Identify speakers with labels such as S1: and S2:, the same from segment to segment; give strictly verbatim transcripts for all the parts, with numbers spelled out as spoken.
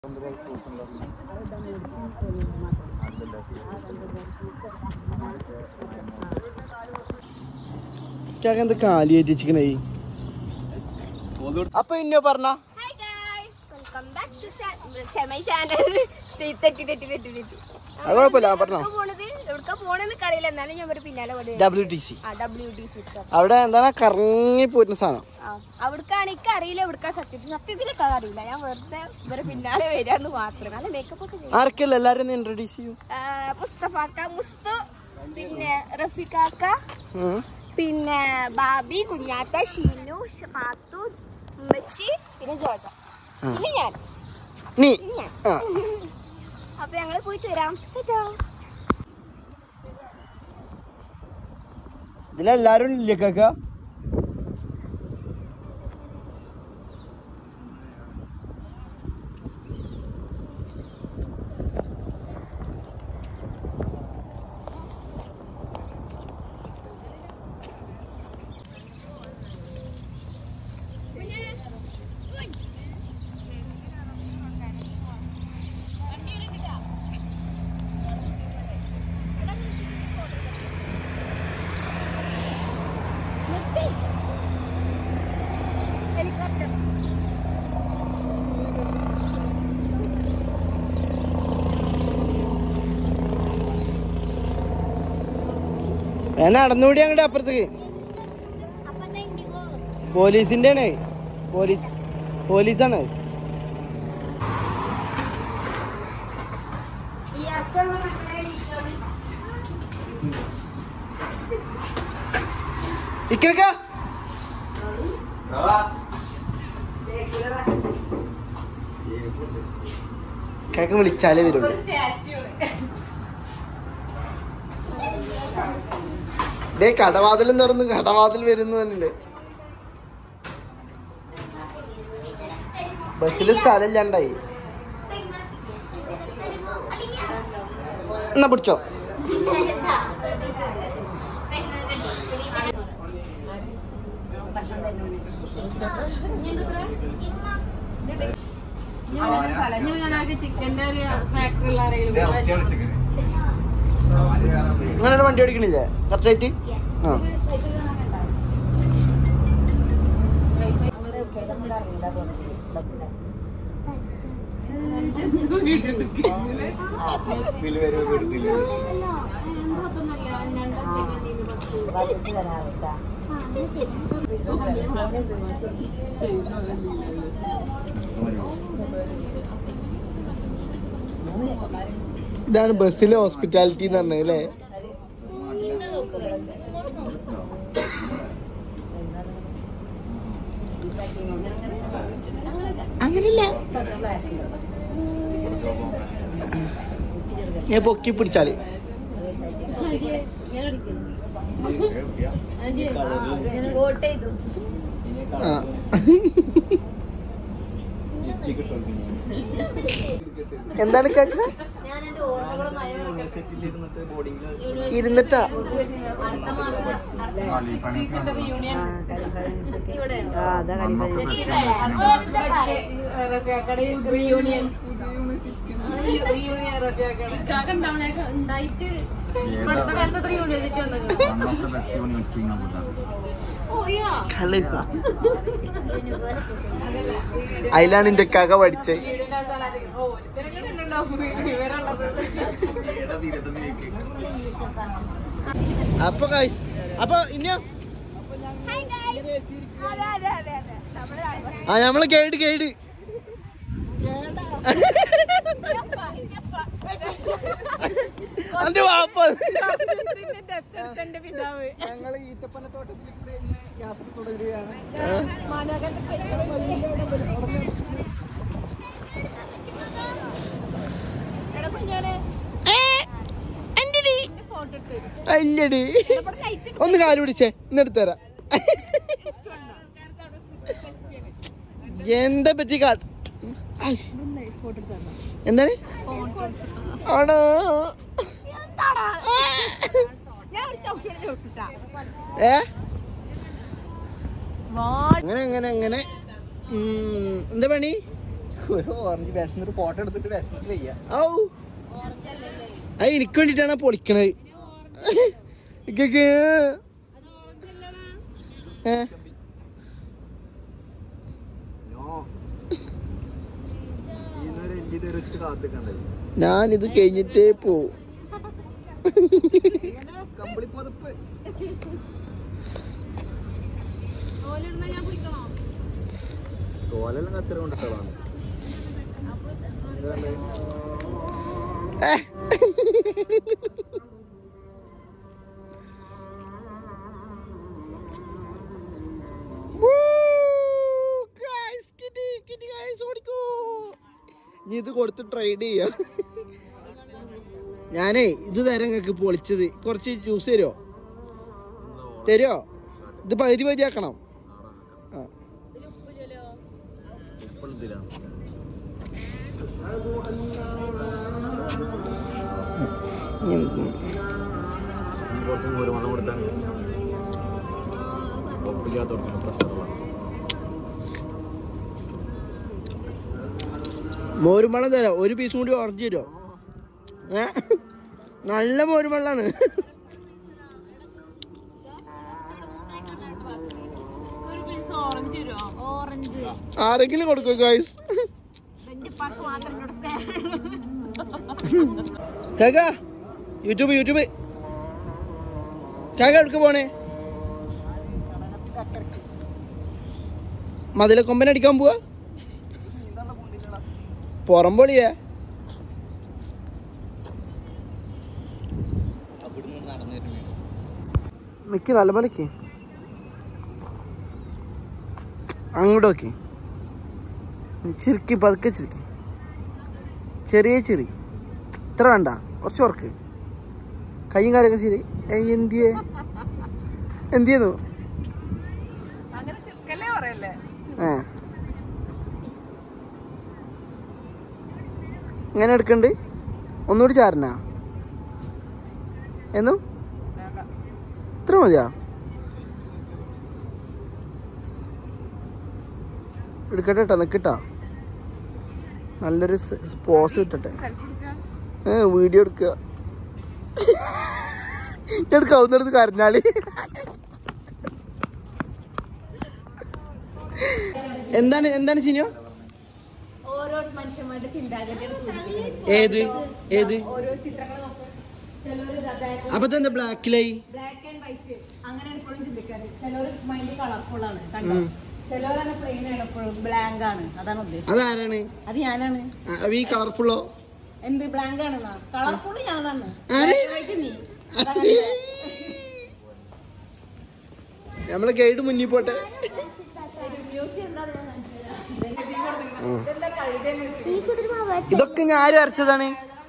S1: क्या कहते काली है चिकन है अब इन्ने परना
S2: hi guys welcome back to my channel തെറ്റി തെറ്റി തെറ്റി തെറ്റി
S1: കുഴപ്പമില്ല പറഞ്ഞോ
S2: പോണത് എവിടേക്കാ പോണെന്ന് അറിയില്ല എന്നാലും ഞാൻ ഒരു പിന്നാലെ ഓടി
S1: ഡബ്ല്യു ടി സി
S2: ആ ഡബ്ല്യു ടി സി
S1: അവിടെ എന്താണ് കറങ്ങി പോരുന്ന സാധനം
S2: ആ അവിടേക്കാണ് എനിക്ക് അറിയില്ല എവിടേക്കാ സത്യത്തിൽ സത്യത്തിലൊക്കെ അറിയില്ല ഞാൻ വെറുതെ ഇവരെ പിന്നാലെ വരാന്ന് മാത്രം നല്ല മേക്കപ്പ് ഒക്കെ ചെയ്യും
S1: ആർക്കല്ല എല്ലാരും ഒന്ന് ഇൻട്രൊഡ്യൂസ് ചെയ്യൂ
S2: മുസ്തഫാക്ക മുസ്തു പിന്നെ റഫീഖാക്ക പിന്നെ ബാബി കുഞ്ഞാത്ത ഷീനു ഷഫാത്തു ഉമ്മച്ചി പിന്നെ ജോജ പിന്നെ ഞാൻ
S1: നീ
S2: അപ്പൊ ഞങ്ങള് പോയിട്ട് വരാം
S1: ഇതിലെല്ലാരും ഇല്ലേ കാക്ക നടന്നുകൂടി അങ്ങോട്ട് അപ്പുറത്തേക്ക് പോലീസിന്റെ ആണ് പോലീസ് പോലീസാണ് ഇക്കൊക്കെ കേക്ക് വിളിച്ചാലേ വരുള്ളൂ ദേ കടവാതിൽ തുറന്ന് കടവാതിൽ വരുന്നു തന്നെ ബസ്സില് സ്ഥലം ഇല്ലാണ്ടായി എന്നാ പിടിച്ചോ അങ്ങനെ വണ്ടി ഓടിക്കണില്ലേ കറക്റ്റായിട്ട് ആ ഇതാണ് ബസ്സിലെ ഹോസ്പിറ്റാലിറ്റി എന്ന് പറഞ്ഞത് അല്ലേ അങ്ങനല്ല ഞാൻ പൊക്കി പിടിച്ചാല് ആ എന്താണ് കാക്ക ഇരുന്നിട്ടാ അതിലാണ് എന്റെ കാക്ക പഠിച്ചത് അപ്പൊ അപ്പൊ ഇനിയോ ആ നമ്മള് ഗൈഡ് ഗൈഡ് അന്റെ വാപ്പ ഞങ്ങൾ ഈത്തപ്പനത്തോട്ടത്തിൽ കൂടെ യാത്ര തുടരുകയാണ് ഇല്ലടി ഒന്ന് കാല് പിടിച്ചേ ഇന്നെടുത്ത് തരാം എന്താ പറ്റി കാ എന്താണ് ആണോ ഏ അങ്ങനെ അങ്ങനെ അങ്ങനെ എന്താ പണി
S3: ഒരു ഓറഞ്ച് വിശന്നിട്ട് ഫോട്ടോ എടുത്തിട്ട് വിശന്നിട്ട് വയ്യ.
S1: ഔ അത് എനിക്ക് വേണ്ടിട്ടാണ് പൊളിക്കണത്. ഏ ഞാനിത് കഴിഞ്ഞിട്ടേ പോവും.
S3: തോലെല്ലാം കച്ചറ കൊണ്ടിട്ടാണ്.
S1: ഇനി ഇത് കൊടുത്ത് ട്രൈഡ് ചെയ്യാ. ഞാനേ ഇത് തരാം നിങ്ങൾക്ക് പൊളിച്ചത്. കുറച്ച് ജ്യൂസ് തരുമോ? തരുമോ? ഇത് പകുതി പകുതി ആക്കണം. ആ മോരുമള്ളം തരാം. ഒരു പീസും കൂടി ഓറഞ്ച് തരുമോ? ഏ നല്ല മോരുമള്ളാണ്. ആരെങ്കിലും കൊടുക്കോ ഗായ്സ്? കാക്ക യൂട്യൂബ് യൂട്യൂബ് കാക്ക എടുക്ക പോണേ. മതിലക്കൊമ്പൻ അടിക്കാൻ പോവാ. പുറംപൊളിയാ. നിക്ക് നല്ല മണിക്ക് അങ്ങോട്ട് നോക്കി ചിരിക്കി പതുക്കെ ചിരിക്കി. ചെറിയ ചിരി ഇത്ര വേണ്ട, കുറച്ച് ഉറക്ക്. കയ്യും കാര്യമൊക്കെ ശരി. എന്തിയേ എന്തിയെന്നു ഏ ഇങ്ങനെ എടുക്കണ്ട്. ഒന്നുകൂടി ചാരനാ എന്നു ഇത്ര മതിയാ? എടുക്കട്ടെ കേട്ടോ, നിൽക്കട്ടോ. നല്ലൊരു പോസ് കിട്ടട്ടെ. ഏ വീഡിയോ എടുക്കുക. എടുക്കാവുന്നിടത്ത് കരഞ്ഞാല്. എന്താണ് എന്താണ് സിനിമ?
S2: ഓരോ മനുഷ്യന്മാരുടെ ചിന്താഗതിയാണ്.
S1: ഏത് ഏത്
S2: ഓരോ ചിത്രങ്ങൾ
S1: അപ്പൊ എന്താ ബ്ലാക്കിലായി?
S2: ബ്ലാക്ക് ആൻഡ് വൈറ്റ് അങ്ങനെയാണ് ഇപ്പോഴും ചിന്തിക്കാറ്. ചിലർ മൈൻഡ് കളർഫുൾ ആണ് കണ്ടോ. ചിലവരാണ് പ്ലെയിൻ ആണ്, എപ്പോഴും ബ്ലാങ്ക് ആണ്. അതാണ് ഉദ്ദേശം.
S1: അതാരാണ്?
S2: അത് ഞാനാണ്.
S1: ഈ കളർഫുള്ളോ?
S2: എന്ത് ബ്ലാങ്ക് ആണെന്നാ? കളർഫുൾ ഞാനാണ്. നീ
S1: നമ്മളെ ഗൈഡ് മുന്നിൽ പോട്ടെ. ഇതൊക്കെ ഞാൻ ആര് വരച്ചതാണ്?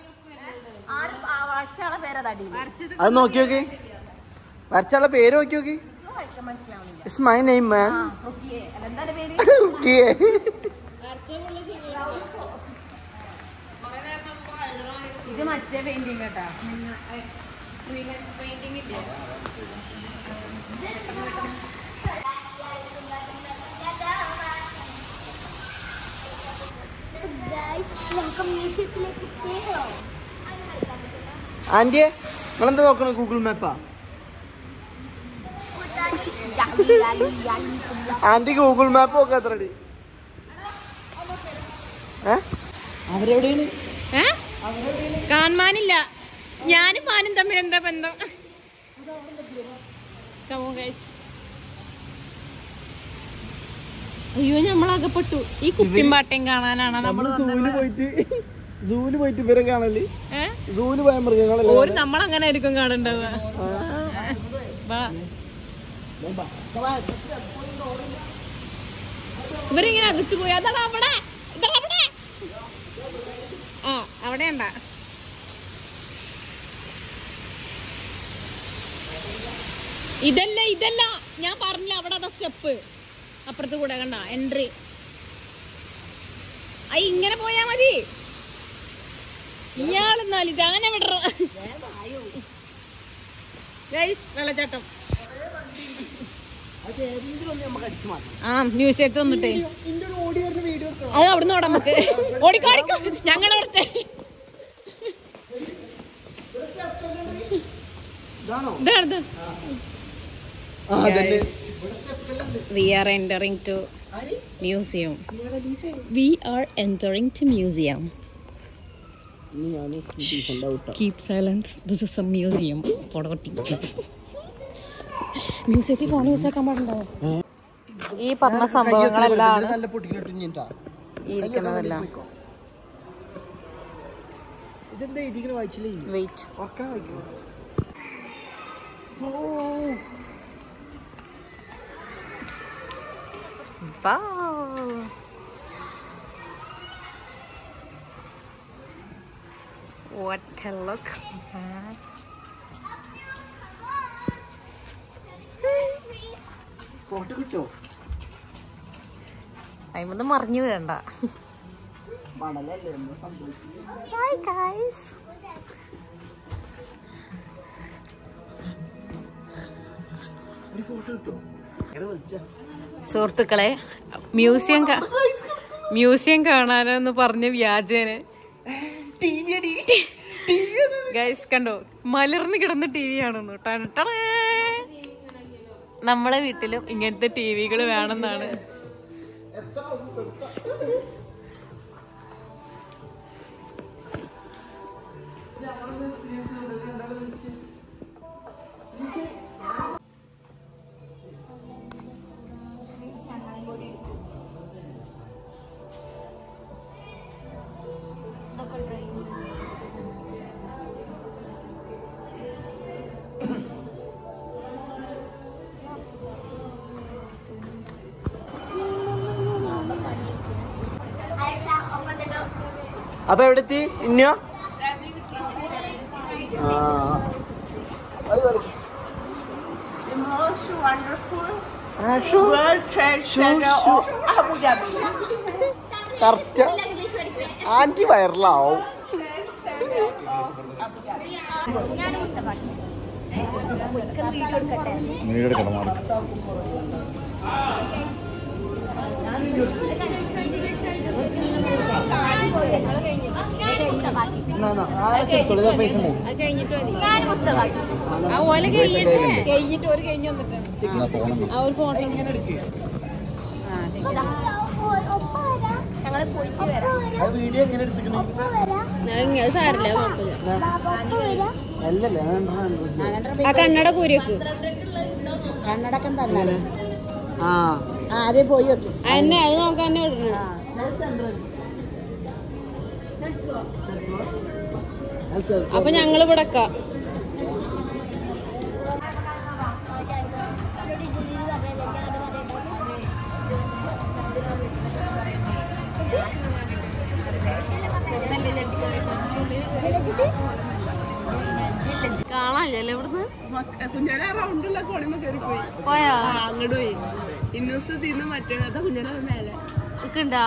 S1: അത് നോക്കി നോക്കി. വരച്ചാളെ പേര് നോക്കി നോക്കി. It's my name man.
S2: ഇത് മറ്റേ പെയിന്റിങ് കേട്ടാ.
S1: ആന്റിയെ നിങ്ങളെന്താ നോക്കണ? ഗൂഗിൾ മാപ്പാ? ആന്റി ഗൂഗിൾ മാപ്പ് നോക്കാം. എത്ര അടി? അവരെവിടെയാണ്?
S2: കാണാനില്ല. ഞാനും മാനും തമ്മിൽ എന്താ ബന്ധം? അയ്യോ നമ്മളകപ്പെട്ടു. ഈ കുപ്പിയും പാട്ടയും കാണാനാണ് നമ്മൾ
S1: സൂല് പോയിട്ട് സൂല് പോയിട്ട് ഇവരെ കാണല്. സൂല് പോയ മൃഗങ്ങളല്ലേ.
S2: ഒരു നമ്മളങ്ങനെ ആയിരിക്കും കാണേണ്ടത്. ഇവരിങ്ങനെ അകത്ത് പോയി. അതാണ് അവിടെ. ഇതാണ് അവിടെ. ആ അവിടെ ഉണ്ടാ. ഇതല്ല ഇതല്ല ഞാൻ പറഞ്ഞില്ല. അവിടെ അതാ സ്റ്റെപ്പ്. അപ്പുറത്ത് കൂടെ കണ്ട എൻട്രി. അയ് ഇങ്ങനെ പോയാ മതി. ഇയാളെന്നാലും ഇതാനെ വിടറ. വെള്ളച്ചാട്ടം ആ മ്യൂസിയത്തിൽ വന്നിട്ടേ അത് അവിടുന്ന് ഓടാൻ നമുക്ക് ഓടിക്കോ ഓടിക്കോ ഞങ്ങൾ ഓർത്തെ ഇതാണ് We are entering to museum. We are entering to museum. Keep silence. This is a museum. മ്യൂസിയത്തിൽ ഫോൺ യൂസ് ആക്കാൻ പാടുണ്ടാവും. ഈ പറഞ്ഞ സംഭവങ്ങളെല്ലാം ഇരിക്കുന്നതെല്ലാം. Wait. Wow. What a look.
S1: Photo കിട്ടോ?
S2: അതിമൊന്നും മറിഞ്ഞു വീഴണ്ട. Hi guys.
S1: ഒരു ഫോട്ടോ കിട്ടോ?
S2: സുഹൃത്തുക്കളെ മ്യൂസിയം മ്യൂസിയം കാണാനെന്ന് പറഞ്ഞ വ്യാജേനെ ഗൈസ് കണ്ടോ മലർന്ന് കിടന്ന ടി വി ആണെന്നു. നമ്മളെ വീട്ടിലും ഇങ്ങനത്തെ ടി വികൾ വേണമെന്നാണ്.
S1: അപ്പൊ എവിടെത്തി ഇന്നോ? ആന്റി വൈറലാവും.
S2: ആ കണ്ണട കൂരിയൊക്കെ
S1: കണ്ണടക്കം തന്നെ
S2: ആദ്യം പോയി വെക്കും എന്നെ അത് നോക്കാൻ തന്നെ വിടണ. അപ്പൊ ഞങ്ങള് ഇവിടെക്കാം. കാണാല്ലേ ഇവിടുന്ന്
S4: കുഞ്ഞാനെ റൗണ്ടുള്ള കോളിമ കയറി പോയി
S2: പോയാ
S4: അങ്ങോട്ട് പോയി. ഇന്നൂസ് തിന്ന് മറ്റേ കുഞ്ഞാനെ മേലെ
S2: നിക്കണ്ടാ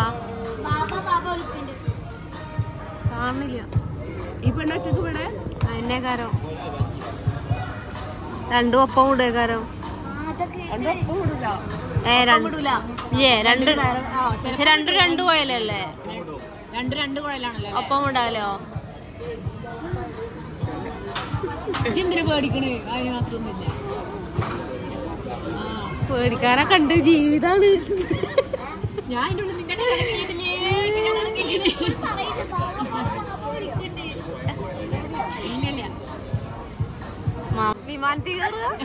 S2: കാണില്ല.
S4: ഈ പെണ്ണൊറ്റക്ക് ഇവിടെ
S2: അതിന്റെ കാരം രണ്ടും ഒപ്പം വിടേക്കാരം.
S4: രണ്ടൊപ്പം വിടില്ല.
S2: ഏ രണ്ടില്ല ഏ രണ്ട് പക്ഷെ രണ്ട് രണ്ട് കോയലല്ലേ?
S4: രണ്ട് രണ്ട് കുഴലാണല്ലോ.
S2: ഒപ്പം വിടാലോ.
S4: എന്തിനാ പേടിക്കണേ? അതിന് മാത്രമൊന്നുമില്ല.
S2: പേടിക്കാനൊക്കെ ഉണ്ട്. ജീവിതാണ്.
S4: ഞാൻ അതിൻ്റെ ഉള്ളിൽ നിന്റെ
S2: വിമാനത്തിൽ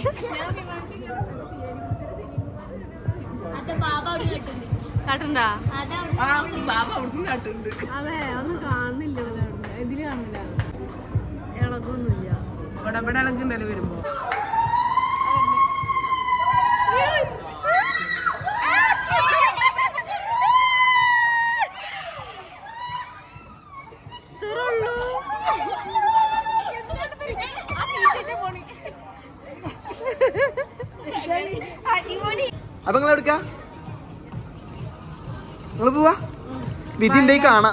S2: കാട്ടുണ്ടാ?
S4: ബാബ അവിടുന്ന് കാട്ടുണ്ട്.
S2: അതെ ഒന്നും കാണുന്നില്ല. ഇതില് കാണില്ല. ഇളകൊന്നുമില്ല.
S4: ഇവിടെ ഇവിടെ ഇളകുണ്ടല്ലോ വരുമ്പോ.
S1: അപ്പൊ നിങ്ങൾ എടുക്ക നിങ്ങൾ പോവാ. വിധി ഉണ്ടെങ്കിൽ കാണാം.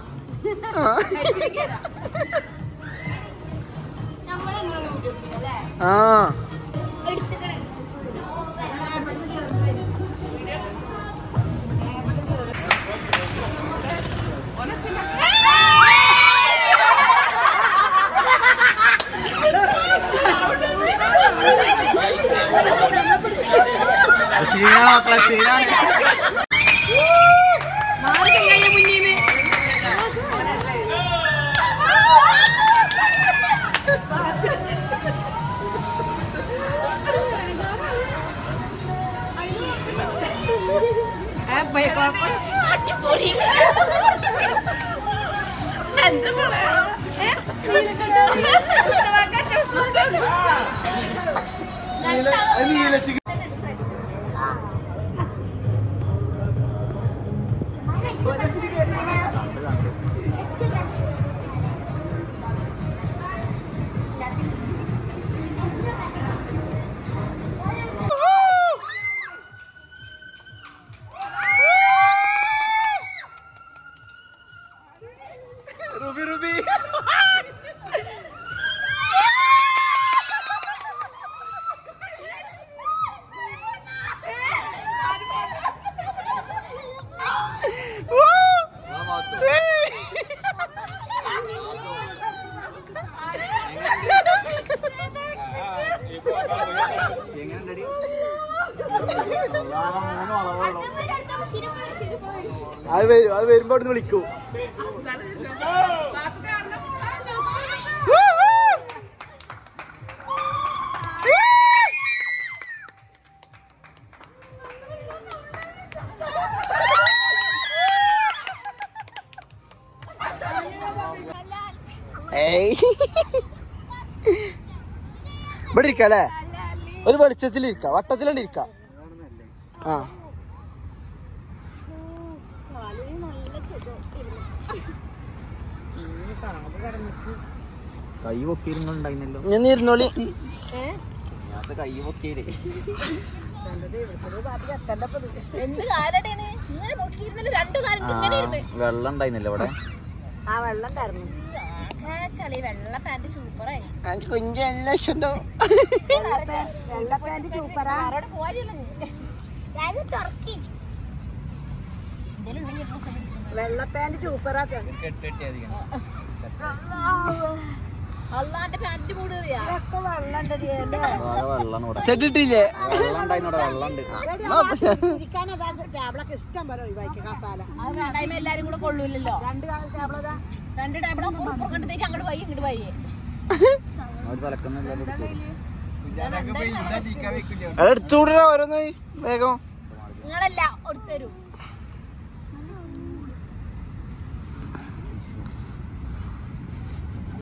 S1: ആ Ruby, Ruby. അത് വരും അത് വരുമ്പോ അവിടുന്ന് വിളിക്കൂ. ഇവിടെ ഇരിക്ക അല്ലേ? ഒരു വെളിച്ചത്തിൽ ഇരിക്ക, വട്ടത്തിലാണ് ഇരിക്ക. ആ
S3: കൈ പൊക്കിയിരുന്നുണ്ടായിരുന്നല്ലോ.
S1: ഞാൻ ഇരുന്നോളി.
S3: കൈ പൊക്കിയില്ലേ വെള്ളം ഉണ്ടായിരുന്നില്ല ഇവിടെ.
S2: ആ വെള്ളം ഉണ്ടായിരുന്നു. ചളി വെള്ള പാന്റ് സൂപ്പറായി.
S1: കുഞ്ഞെല്ലാം ഇഷ്ടം.
S2: വെള്ള പാന്റ് സൂപ്പറാ. വെള്ള പാന്റ് സൂപ്പറാ. അള്ളാന്റെ പാന്റ് മൂടിയ
S1: സെറ്റിട്ടില്ലേ?
S2: ടേബിളൊക്കെ ഇഷ്ടം പോലെ ഒഴിവാക്കി കസാല. അത് വേണ്ടായ്മ എല്ലാരും കൂടെ കൊള്ളൂലല്ലോ. രണ്ട് ടേബിളതാ, രണ്ട് ടേബിളും അങ്ങോട്ട് അങ്ങോട്ട് പോയി ഇങ്ങോട്ട് പോയി.
S1: എടുത്തുകൂടാ ഓരോന്ന് വേഗം.
S2: നിങ്ങളല്ല എടുത്തരും.